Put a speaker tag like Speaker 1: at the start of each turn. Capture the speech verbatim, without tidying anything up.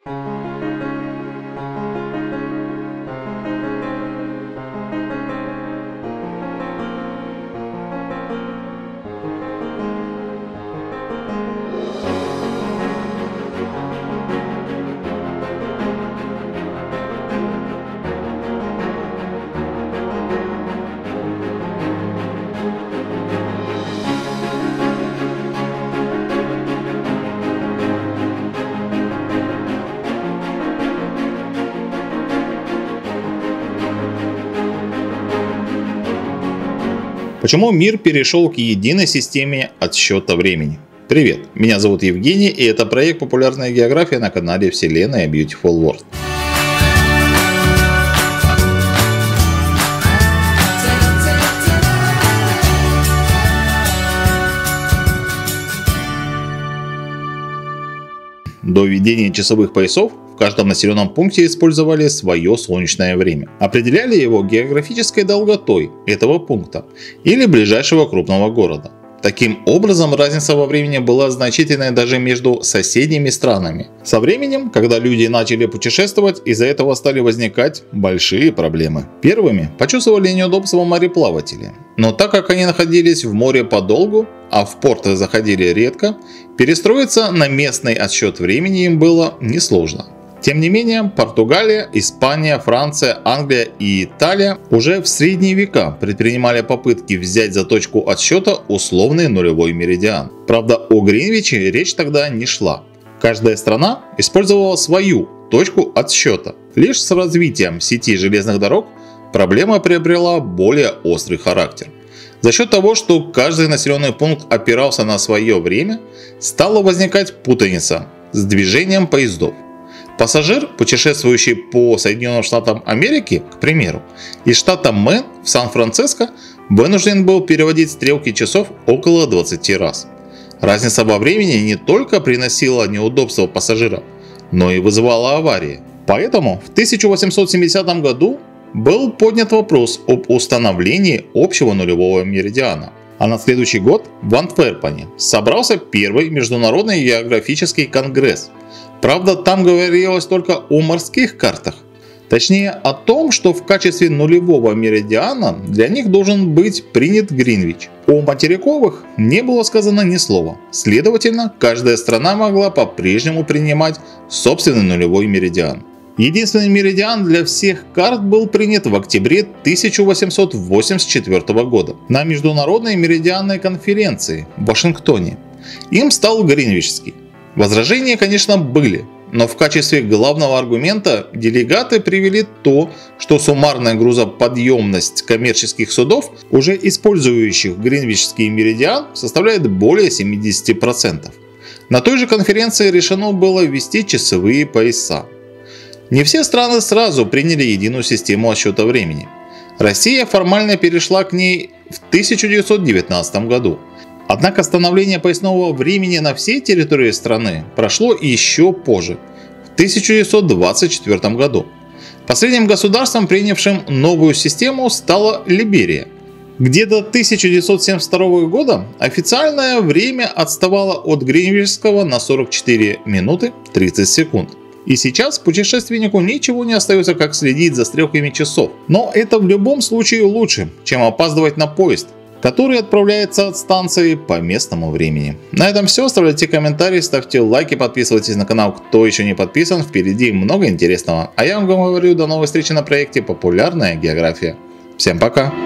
Speaker 1: Почему мир перешел к единой системе отсчета времени? Привет, меня зовут Евгений, и это проект «Популярная география» на канале Вселенная Beautiful World. До введения часовых поясов в каждом населенном пункте использовали свое солнечное время. Определяли его географической долготой этого пункта или ближайшего крупного города. Таким образом, разница во времени была значительной даже между соседними странами. Со временем, когда люди начали путешествовать, из-за этого стали возникать большие проблемы. Первыми почувствовали неудобство мореплаватели. Но так как они находились в море подолгу, а в порты заходили редко, перестроиться на местный отсчет времени им было несложно. Тем не менее, Португалия, Испания, Франция, Англия и Италия уже в средние века предпринимали попытки взять за точку отсчета условный нулевой меридиан. Правда, о Гринвиче речь тогда не шла. Каждая страна использовала свою точку отсчета. Лишь с развитием сети железных дорог проблема приобрела более острый характер. За счет того, что каждый населенный пункт опирался на свое время, стала возникать путаница с движением поездов. Пассажир, путешествующий по Соединенным Штатам Америки, к примеру, из штата Мэн в Сан-Франциско, вынужден был переводить стрелки часов около двадцати раз. Разница во времени не только приносила неудобства пассажирам, но и вызывала аварии. Поэтому в тысяча восемьсот семидесятом году был поднят вопрос об установлении общего нулевого меридиана. А на следующий год в Антверпене собрался первый международный географический конгресс. Правда, там говорилось только о морских картах. Точнее о том, что в качестве нулевого меридиана для них должен быть принят Гринвич. О материковых не было сказано ни слова. Следовательно, каждая страна могла по-прежнему принимать собственный нулевой меридиан. Единственный меридиан для всех карт был принят в октябре тысяча восемьсот восемьдесят четвёртого года на Международной меридианной конференции в Вашингтоне. Им стал Гринвичский. Возражения, конечно, были, но в качестве главного аргумента делегаты привели то, что суммарная грузоподъемность коммерческих судов, уже использующих Гринвичский меридиан, составляет более семидесяти процентов. На той же конференции решено было ввести часовые пояса. Не все страны сразу приняли единую систему отсчета времени. Россия формально перешла к ней в тысяча девятьсот девятнадцатом году. Однако становление поясного времени на всей территории страны прошло еще позже, в тысяча девятьсот двадцать четвёртом году. Последним государством, принявшим новую систему, стала Либерия, где до тысяча девятьсот семьдесят второго года официальное время отставало от гринвичского на сорок четыре минуты тридцать секунд. И сейчас путешественнику ничего не остается, как следить за стрелками часов. Но это в любом случае лучше, чем опаздывать на поезд, который отправляется от станции по местному времени. На этом все. Оставляйте комментарии, ставьте лайки, подписывайтесь на канал, кто еще не подписан. Впереди много интересного. А я вам говорю, до новой встречи на проекте «Популярная география». Всем пока!